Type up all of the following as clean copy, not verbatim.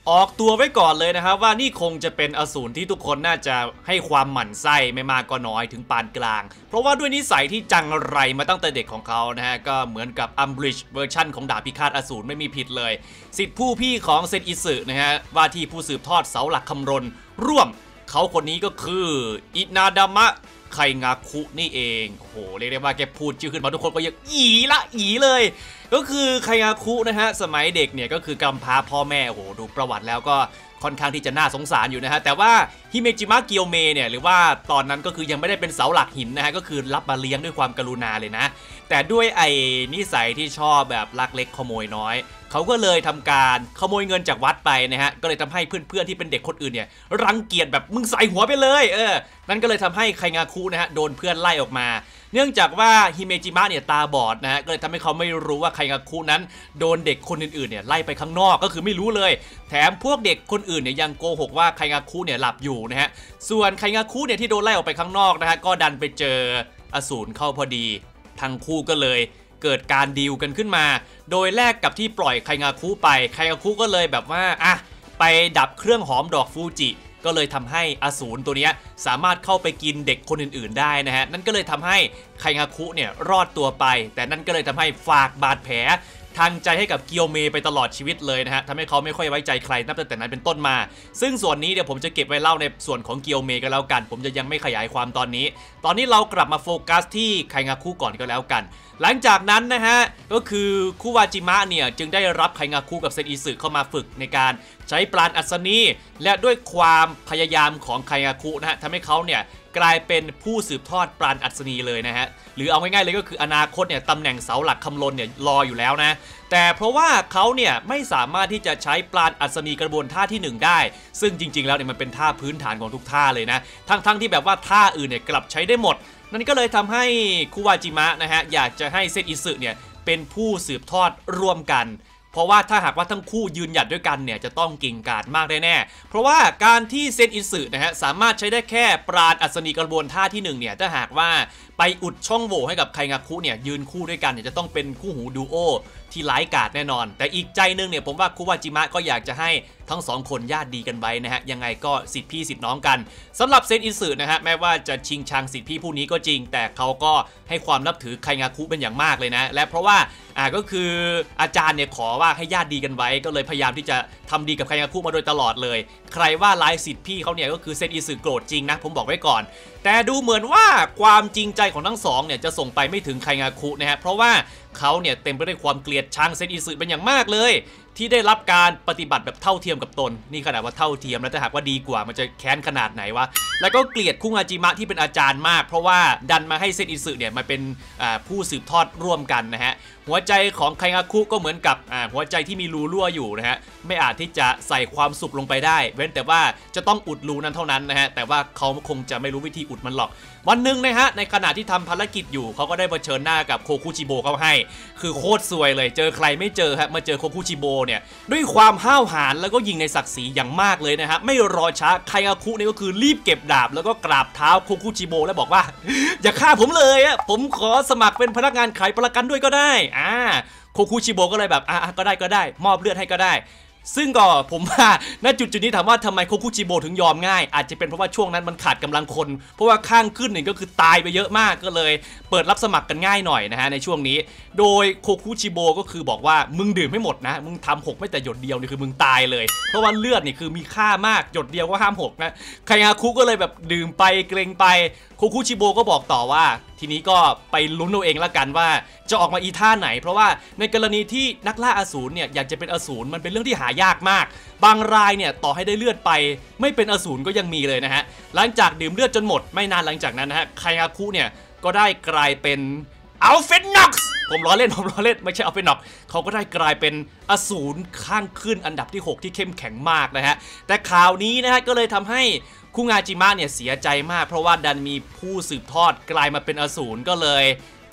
ออกตัวไว้ก่อนเลยนะครับว่านี่คงจะเป็นอสูรที่ทุกคนน่าจะให้ความหมั่นไส้ไม่มากก็น้อยถึงปานกลางเพราะว่าด้วยนิสัยที่จังไรมาตั้งแต่เด็กของเขานะฮะก็เหมือนกับอัมบริดจ์เวอร์ชั่นของดาบพิฆาตอสูรไม่มีผิดเลยสิทธิผู้พี่ของเซนอิสึนะฮะว่าที่ผู้สืบทอดเสาหลักคำรณร่วมเขาคนนี้ก็คืออินาดามะไคงาคุนี่เองโอ้โหเรียกได้ว่าแกพูดชื่อขึ้นมาทุกคนก็ยังอีเลยก็คือไคงาคุนะฮะสมัยเด็กเนี่ยก็คือกำพร้าพ่อแม่โอ้โหดูประวัติแล้วก็ค่อนข้างที่จะน่าสงสารอยู่นะฮะแต่ว่าฮิเมจิมะเกียวเมเนี่ยหรือว่าตอนนั้นก็คือยังไม่ได้เป็นเสาหลักหินนะฮะก็คือรับมาเลี้ยงด้วยความกรุณาเลยนะแต่ด้วยไอ้นิสัยที่ชอบแบบลักเล็กขโมยน้อยเขาก็เลยทำการขโมยเงินจากวัดไปนะฮะก็เลยทำให้เพื่อนๆที่เป็นเด็กคนอื่นเนี่ยรังเกียจแบบมึงใส่หัวไปเลยนั่นก็เลยทำให้ไคงาคุนะฮะโดนเพื่อนไล่ออกมาเนื่องจากว่าฮิเมจิมะเนี่ยตาบอดนะฮะก็เลยทำให้เขาไม่รู้ว่าไคงาคุนั้นโดนเด็กคนอื่นๆเนี่ยไล่ไปข้างนอกก็คือไม่รู้เลยแถมพวกเด็กคนอื่นเนี่ยยังโกหกว่าไคงาคุเนี่ยหลับอยู่นะฮะส่วนไคงาคุเนี่ยที่โดนไล่ออกไปข้างนอกนะฮะก็ดันไปเจออสูรเข้าพอดีทั้งคู่ก็เลยเกิดการดีลกันขึ้นมาโดยแลกกับที่ปล่อยไคงาคุไปไคงาคุก็เลยแบบว่าไปดับเครื่องหอมดอกฟูจิก็เลยทำให้อสูรตัวนี้สามารถเข้าไปกินเด็กคนอื่นๆได้นะฮะนั่นก็เลยทำให้ไคงาคุเนี่ยรอดตัวไปแต่นั่นก็เลยทำให้ฝากบาดแผลทางใจให้กับเกียวเมไปตลอดชีวิตเลยนะฮะทำให้เขาไม่ค่อยไว้ใจใครนับตั้งแต่นั้นเป็นต้นมาซึ่งส่วนนี้เดี๋ยวผมจะเก็บไว้เล่าในส่วนของเกียวเมกันแล้วกันผมจะยังไม่ขยายความตอนนี้เรากลับมาโฟกัสที่ไคงาคุก่อนก็แล้วกันหลังจากนั้นนะฮะก็คือคุวาจิมะเนี่ยจึงได้รับไคงาคุกับเซนอิสึเข้ามาฝึกในการใช้ปราณอัศนีและด้วยความพยายามของไคงาคุนะฮะทำให้เขาเนี่ยกลายเป็นผู้สืบทอดปราณอัศนีเลยนะฮะหรือเอาง่ายๆเลยก็คืออนาคตเนี่ยตำแหน่งเสาหลักคำลนเนี่ยรออยู่แล้วนะแต่เพราะว่าเขาเนี่ยไม่สามารถที่จะใช้ปราณอัศนีกระบวนท่าที่1ได้ซึ่งจริงๆแล้วเนี่ยมันเป็นท่าพื้นฐานของทุกท่าเลยนะทั้งที่แบบว่าท่าอื่นเนี่ยกลับใช้ได้หมดนั่นก็เลยทำให้คุวาจิมะนะฮะอยากจะให้เซนอิสึเนี่ยเป็นผู้สืบทอดร่วมกันเพราะว่าถ้าหากว่าทั้งคู่ยืนหยัดด้วยกันเนี่ยจะต้องกิ่งกาจมากแน่ๆเพราะว่าการที่เซนอิสึนะฮะสามารถใช้ได้แค่ปราณอัศนีกระบวนท่าที่1เนี่ยถ้าหากว่าไปอุดช่องโหว่ให้กับไคงาคุเนี่ยยืนคู่ด้วยกันเนี่ยจะต้องเป็นคู่หูดูโอที่ร้ายกาจแน่นอนแต่อีกใจนึงเนี่ยผมว่าคุวาจิมะก็อยากจะให้ทั้ง2คนญาติดีกันไว้นะฮะยังไงก็สิทธิพี่สิทธิน้องกันสำหรับเซนอิสึนะฮะแม้ว่าจะชิงชังสิทธิพี่ผู้นี้ก็จริงแต่เขาก็ให้ความนับถือไคงาคุเป็นอย่างมากเลยนะและเพราะว่าก็คืออาจารย์เนี่ยขอว่าให้ญาติดีกันไว้ก็เลยพยายามที่จะทำดีกับไคงาคุมาโดยตลอดเลยใครว่าร้ายสิทธิพี่เขาเนี่ยก็คือเซนอิสึโกรธจริงนะผมบอกไว้ก่อนแต่ดูเหมือนว่าความจริงใจของทั้งสองเนี่ยจะส่งไปไม่ถึงไคงาคุนะฮะเพราะว่าเขาเนี่ยเต็มไปด้วยความเกลียดชังเซนอิสึเป็นอย่างมากเลยที่ได้รับการปฏิบัติแบบเท่าเทียมกับตนนี่ขนาดว่าเท่าเทียมแล้วถ้าหากว่าดีกว่ามันจะแค้นขนาดไหนวะแล้วก็เกลียดคุงาจิมะที่เป็นอาจารย์มากเพราะว่าดันมาให้เซนอิสึเนี่ยมาเป็นผู้สืบทอดร่วมกันนะฮะหัวใจของไคงาคุก็เหมือนกับหัวใจที่มีรูรั่วอยู่นะฮะไม่อาจที่จะใส่ความสุขลงไปได้เว้นแต่ว่าจะต้องอุดรูนั้นเท่านั้นนะฮะแต่ว่าเขาคงจะไม่รู้วิธีอุดมันหรอกวันหนึ่งนะฮะในขณะที่ทำภารกิจอยู่เขาก็ได้เผชิญหน้ากับโคคุจิโบเขาให้คือโคตรซวยเลยเจอใครไม่เจอฮะมาเจอโคคุจิโบเนี่ยด้วยความห้าวหาญแล้วก็ยิงในศักดิ์ศรีอย่างมากเลยนะฮะไม่รอช้าไคงาคุนี่ก็คือรีบเก็บดาบแล้วก็กราบเท้าโคคุจิโบแล้วบอกว่าอย่าฆ่าผมเลยอะผมขอสมัครเป็นพนักงานขายประกันด้วยก็ได้โคคุชิโบก็เลยแบบก็ได้มอบเลือดให้ก็ได้ซึ่งก็ผมว่าณจุดนี้ถามว่าทำไมโคคุจิโบถึงยอมง่ายอาจจะเป็นเพราะว่าช่วงนั้นมันขาดกำลังคนเพราะว่าข้างขึ้นเนี่ยก็คือตายไปเยอะมากก็เลยเปิดรับสมัครกันง่ายหน่อยนะฮะในช่วงนี้โดยโคคุจิโบก็คือบอกว่ามึงดื่มไม่หมดนะมึงทำหกไม่แต่หยดเดียวนี่คือมึงตายเลยเพราะว่าเลือดนี่คือมีค่ามากหยดเดียวก็ห้ามหกนะไคงาคุก็เลยแบบดื่มไปเกรงไปโคคุชิโบก็บอกต่อว่าทีนี้ก็ไปลุ้นเอาเองละกันว่าจะออกมาอีท่าไหนเพราะว่าในกรณีที่นักล่าอสูรเนี่ยอยากจะเป็นอสูรมันเป็นเรื่องที่หายากมากบางรายเนี่ยต่อให้ได้เลือดไปไม่เป็นอสูรก็ยังมีเลยนะฮะหลังจากดื่มเลือดจนหมดไม่นานหลังจากนั้นนะฮะไคงาคุเนี่ยก็ได้กลายเป็นอัลเฟนน็อกซ์ผมล้อเล่นไม่ใช่อัลเฟนน็อกเขาก็ได้กลายเป็นอสูรข้างขึ้นอันดับที่6ที่เข้มแข็งมากนะฮะแต่ข่าวนี้นะฮะก็เลยทำให้คุงาจิมะเนี่ยเสียใจมากเพราะว่าดันมีผู้สืบทอดกลายมาเป็นอสูรก็เลย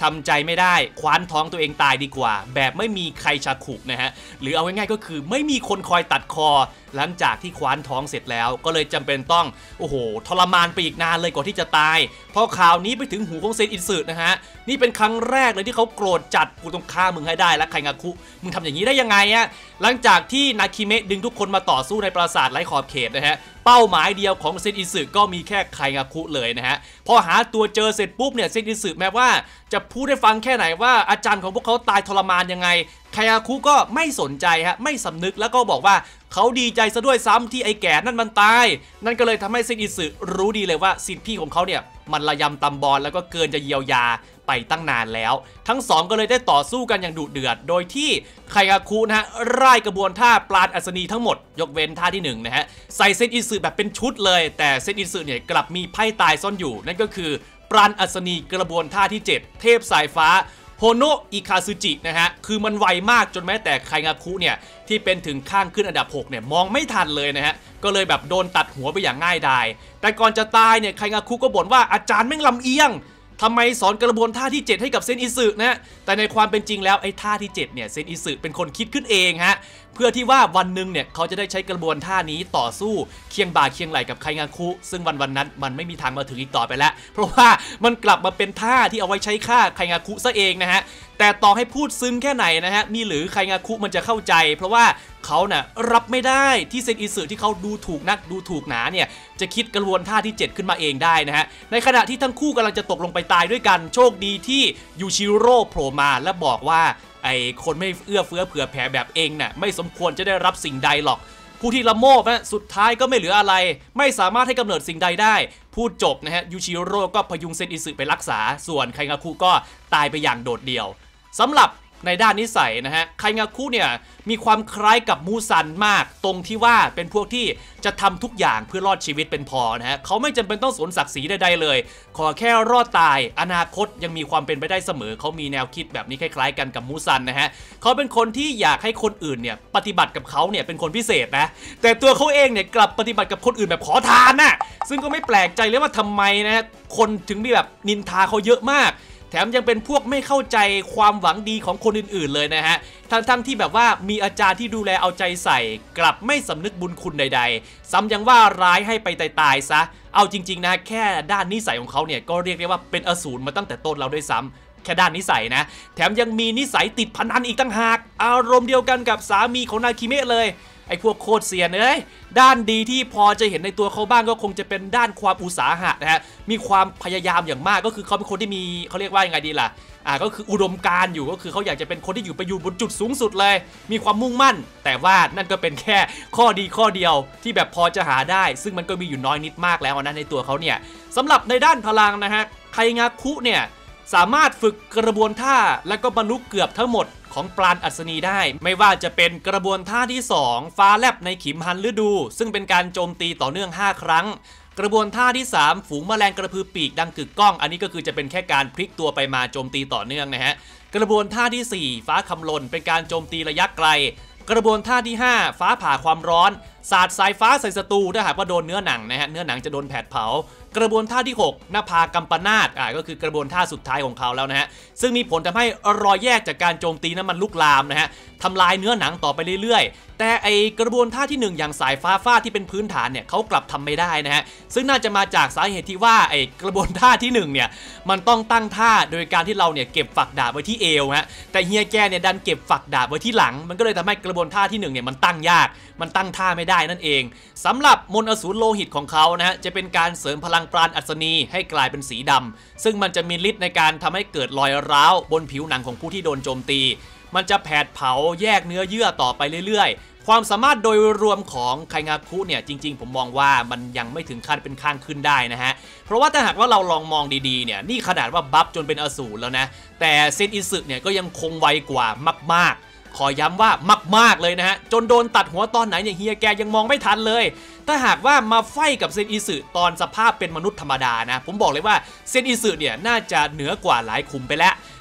ทำใจไม่ได้คว้านท้องตัวเองตายดีกว่าแบบไม่มีใครชาขุนะฮะหรือเอาง่ายๆก็คือไม่มีคนคอยตัดคอหลังจากที่คว้านท้องเสร็จแล้วก็เลยจำเป็นต้องโอ้โหทรมานไปอีกนานเลยก่อนที่จะตายพอข่าวนี้ไปถึงหูของเซนอิสึนะฮะนี่เป็นครั้งแรกเลยที่เขาโกรธจัดกูต้องฆ่ามึงให้ได้และไคงาคุมึงทำอย่างนี้ได้ยังไงอะหลังจากที่นาคิเมะดึงทุกคนมาต่อสู้ในปราสาทไร้ขอบเขตนะฮะเป้าหมายเดียวของเซนอิสึก็มีแค่ไคงาคุเลยนะฮะพอหาตัวเจอเสร็จปุ๊บเนี่ยเซนอิสึแม้ว่าจะพูดให้ฟังแค่ไหนว่าอาจารย์ของพวกเขาตายทรมานยังไงไคงาคุก็ไม่สนใจฮะไม่สำนึกแล้วก็บอกว่าเขาดีใจซะด้วยซ้ำที่ไอ้แก่นั่นมันตายนั่นก็เลยทำให้เซนอิสึรู้ดีเลยว่าสิทธิพี่ของเขาเนี่ยมันระยำตำบอลแล้วก็เกินจะเยียวยาไปตั้งนานแล้วทั้งสองก็เลยได้ต่อสู้กันอย่างดุเดือดโดยที่ไคงาคุนะฮะร่ายกระบวนท่าปราณอัศนีทั้งหมดยกเว้นท่าที่1นะฮะใส่เซนอิสึแบบเป็นชุดเลยแต่เซนอิสึเนี่ยกลับมีไพ่ตายซ่อนอยู่นั่นก็คือปราณอัศนีกระบวนท่าที่7เทพสายฟ้าโฮโนะอิคาซึจินะฮะคือมันไวมากจนแม้แต่ไคงาคุเนี่ยที่เป็นถึงข้างขึ้นอันดับ6เนี่ยมองไม่ทันเลยนะฮะก็เลยแบบโดนตัดหัวไปอย่างง่ายดายแต่ก่อนจะตายเนี่ยไคงาคุก็บ่นว่าอาจารย์แม่งลำเอียงทำไมสอนกระบวนท่าที่7ให้กับเซนอิสึนะแต่ในความเป็นจริงแล้วไอ้ท่าที่7เนี่ยเซนอิสึเป็นคนคิดขึ้นเองฮะเพื่อที่ว่าวันหนึ่งเนี่ยเขาจะได้ใช้กระบวนท่านี้ต่อสู้เคียงบ่าเคียงไหล่กับไคงาคุซึ่งวันนั้นมันไม่มีทางมาถึงอีกต่อไปแล้วเพราะว่ามันกลับมาเป็นท่าที่เอาไว้ใช้ฆ่าไคงาคุซะเองนะฮะแต่ต่อให้พูดซึ้งแค่ไหนนะฮะมีหรือไคงาคุมันจะเข้าใจเพราะว่าเขาน่ะรับไม่ได้ที่เซนอิสึที่เขาดูถูกนักดูถูกหนาเนี่ยจะคิดกระบวนท่าที่7ขึ้นมาเองได้นะฮะในขณะที่ทั้งคู่กำลังจะตกลงไปตายด้วยกันโชคดีที่ยูชิโร่โผล่มาและบอกว่าไอ้คนไม่เอื้อเฟื้อเผื่อแผ่แบบเองน่ะไม่สมควรจะได้รับสิ่งใดหรอกผู้ที่ละโมบนะสุดท้ายก็ไม่เหลืออะไรไม่สามารถให้กำเนิดสิ่งใดได้พูดจบนะฮะยูชิโร่ก็พยุงเซนอิสึไปรักษาส่วนไคงาคุก็ตายไปอย่างโดดเดี่ยวสำหรับในด้านนิสัยนะฮะไคงาคุเนี่ยมีความคล้ายกับมูซันมากตรงที่ว่าเป็นพวกที่จะทำทุกอย่างเพื่อรอดชีวิตเป็นพอนะฮะเขาไม่จำเป็นต้องสนศักดิ์ศรีใดๆเลยขอแค่รอดตายอนาคตยังมีความเป็นไปได้เสมอเขามีแนวคิดแบบนี้คล้ายๆกันกับมูซันนะฮะเขาเป็นคนที่อยากให้คนอื่นเนี่ยปฏิบัติกับเขาเนี่ยเป็นคนพิเศษนะแต่ตัวเขาเองเนี่ยกลับปฏิบัติกับคนอื่นแบบขอทานน่ะซึ่งก็ไม่แปลกใจเลยว่าทำไมนะฮะคนถึงมีแบบนินทาเขาเยอะมากแถมยังเป็นพวกไม่เข้าใจความหวังดีของคนอื่นๆเลยนะฮะทั้งที่แบบว่ามีอาจารย์ที่ดูแลเอาใจใส่กลับไม่สำนึกบุญคุณใดๆซ้ำยังว่าร้ายให้ไปตายซะเอาจริงๆนะแค่ด้านนิสัยของเขาเนี่ยก็เรียกได้ว่าเป็นอสูรมาตั้งแต่ต้นเราด้วยซ้ำแค่ด้านนิสัยนะแถมยังมีนิสัยติดพนันอีกตั้งหากอารมณ์เดียวกันกับสามีของนาคิเมะเลยไอ้พวกโคตรเซียนด้านดีที่พอจะเห็นในตัวเขาบ้างก็คงจะเป็นด้านความอุตสาหะนะฮะมีความพยายามอย่างมากก็คือเขาเป็นคนที่มีเขาเรียกว่ายังไงดีล่ะก็คืออุดมการณ์อยู่ก็คือเขาอยากจะเป็นคนที่อยู่บนจุดสูงสุดเลยมีความมุ่งมั่นแต่ว่านั่นก็เป็นแค่ข้อดีข้อเดียวที่แบบพอจะหาได้ซึ่งมันก็มีอยู่น้อยนิดมากแล้วนะในตัวเขาเนี่ยสำหรับในด้านพลังนะฮะไคงาคุเนี่ยสามารถฝึกกระบวนท่าและก็บรรลุเกือบทั้งหมดของปราณอัศนีได้ไม่ว่าจะเป็นกระบวนท่าที่2ฟ้าแลบในขิมฮันฤดูซึ่งเป็นการโจมตีต่อเนื่อง5ครั้งกระบวนท่าที่3ฝูงแมลงกระพือปีกดังกึกก้องอันนี้ก็คือจะเป็นแค่การพลิกตัวไปมาโจมตีต่อเนื่องนะฮะกระบวนท่าที่4ฟ้าคำลนเป็นการโจมตีระยะไกลกระบวนท่าที่5ฟ้าผ่าความร้อนสาดสายฟ้าใส่ศัตรูถ้าหากว่าโดนเนื้อหนังนะฮะเนื้อหนังจะโดนแผดเผากระบวนท่าที่6หน้าผากัมปนาตก็คือกระบวนท่าสุดท้ายของเขาแล้วนะฮะซึ่งมีผลทำให้รอยแยกจากการโจมตีนั้นมันลุกลามนะฮะทำลายเนื้อหนังต่อไปเรื่อยๆแต่ไอกระบวนท่าที่1อย่างสายฟ้าฟาดที่เป็นพื้นฐานเนี่ยเขากลับทำไม่ได้นะฮะซึ่งน่าจะมาจากสาเหตุที่ว่าไอกระบวนท่าที่1เนี่ยมันต้องตั้งท่าโดยการที่เราเนี่ยเก็บฝักดาบไว้ที่เอวฮะแต่เฮียแกเนี่ยดันเก็บฝักดาบไว้ที่หลังมันก็เลยทำให้กระบวนท่าที่1เนี่ยมันตั้งยากมันตั้งท่าไม่ได้นั่นเองสำหรับมนต์อสูรโลหิตของเขานะฮะจะเป็นการเสริมพลังปราณอัศนีให้กลายเป็นสีดำซึ่งมันจะมีฤทธิ์ในการทำให้เกิดรอยร้าวบนผิวหนังของผู้ที่โดนโจมตีมันจะแผดเผาแยกเนื้อเยื่อต่อไปเรื่อยๆความสามารถโดยรวมของไคงาคุเนี่ยจริงๆผมมองว่ามันยังไม่ถึงขั้นเป็นข้างขึ้นได้นะฮะเพราะว่าถ้าหากว่าเราลองมองดีๆเนี่ยนี่ขนาดว่าบัฟจนเป็นอสูรแล้วนะแต่เซนอิสึเนี่ยก็ยังคงไวกว่ามากๆขอย้ำว่ามากๆเลยนะฮะจนโดนตัดหัวตอนไหนเนี่ยเฮียแกยังมองไม่ทันเลยถ้าหากว่ามาไฟกับเซนอิสึตอนสภาพเป็นมนุษย์ธรรมดานะผมบอกเลยว่าเซนอิสึเนี่ยน่าจะเหนือกว่าหลายขุมไปแล้ว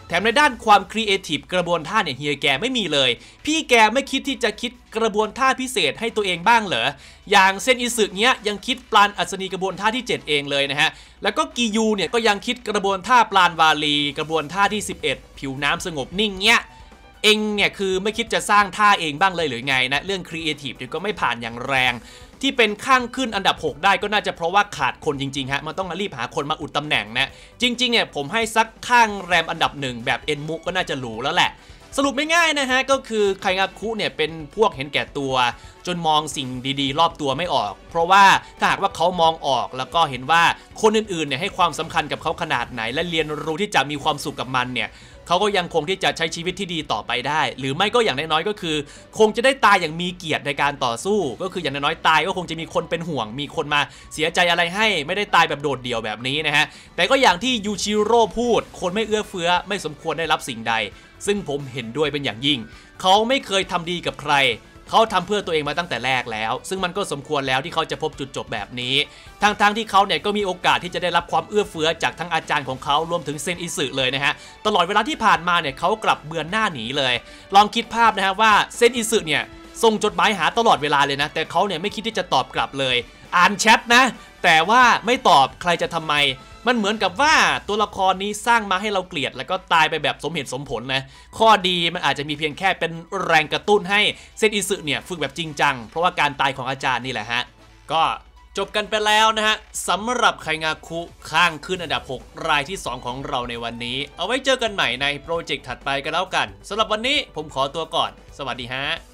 แถมในด้านความครีเอทีฟกระบวนท่าเนี่ยเฮียแกไม่มีเลยพี่แกไม่คิดที่จะคิดกระบวนท่าพิเศษให้ตัวเองบ้างเหรออย่างเซนอิสึเนี้ยยังคิดปราณอัศนีกระบวนท่าที่7เองเลยนะฮะแล้วก็กิยูเนี่ยก็ยังคิดกระบวนท่าปราณวาลีกระบวนท่าที่11ผิวน้ำสงบนิ่งเนี้ยเองเนี่ยคือไม่คิดจะสร้างท่าเองบ้างเลยหรือไงนะเรื่องครีเอทีฟเนี่ยก็ไม่ผ่านอย่างแรงที่เป็นข้างขึ้นอันดับ6ได้ก็น่าจะเพราะว่าขาดคนจริงๆฮะมันต้องรีบหาคนมาอุดตำแหน่งนะจริงๆเนี่ยผมให้สักข้างแรมอันดับ1แบบเอ็นมุกก็น่าจะหรูแล้วแหละสรุปไม่ง่ายนะฮะก็คือไคงาคุเนี่ยเป็นพวกเห็นแก่ตัวจนมองสิ่งดีๆรอบตัวไม่ออกเพราะว่าถ้าหากว่าเขามองออกแล้วก็เห็นว่าคนอื่นๆเนี่ยให้ความสำคัญกับเขาขนาดไหนและเรียนรู้ที่จะมีความสุขกับมันเนี่ยเขาก็ยังคงที่จะใช้ชีวิตที่ดีต่อไปได้หรือไม่ก็อย่างน้อยๆก็คือคงจะได้ตายอย่างมีเกียรติในการต่อสู้ก็คืออย่างน้อยๆตายก็คงจะมีคนเป็นห่วงมีคนมาเสียใจอะไรให้ไม่ได้ตายแบบโดดเดี่ยวแบบนี้นะฮะแต่ก็อย่างที่ยูชิโร่พูดคนไม่เอื้อเฟื้อไม่สมควรได้รับสิ่งใดซึ่งผมเห็นด้วยเป็นอย่างยิ่งเขาไม่เคยทำดีกับใครเขาทำเพื่อตัวเองมาตั้งแต่แรกแล้วซึ่งมันก็สมควรแล้วที่เขาจะพบจุดจบแบบนี้ทั้งที่เขาเนี่ยก็มีโอกาสที่จะได้รับความเอื้อเฟื้อจากทั้งอาจารย์ของเขารวมถึงเซนอิสึเลยนะฮะตลอดเวลาที่ผ่านมาเนี่ยเขากลับเบือนหน้าหนีเลยลองคิดภาพนะฮะว่าเซนอิสึเนี่ยส่งจดหมายหาตลอดเวลาเลยนะแต่เขาเนี่ยไม่คิดที่จะตอบกลับเลยอ่านแชทนะแต่ว่าไม่ตอบใครจะทำไมมันเหมือนกับว่าตัวละครนี้สร้างมาให้เราเกลียดแล้วก็ตายไปแบบสมเหตุสมผลนะข้อดีมันอาจจะมีเพียงแค่เป็นแรงกระตุ้นให้เซนอิสึเนี่ยฝึกแบบจริงจังเพราะว่าการตายของอาจารย์นี่แหละฮะก็จบกันไปแล้วนะฮะสำหรับไคงาคุข้างขึ้นอันดับ6รายที่2ของเราในวันนี้เอาไว้เจอกันใหม่ในโปรเจกต์ถัดไปกันแล้วกันสำหรับวันนี้ผมขอตัวก่อนสวัสดีฮะ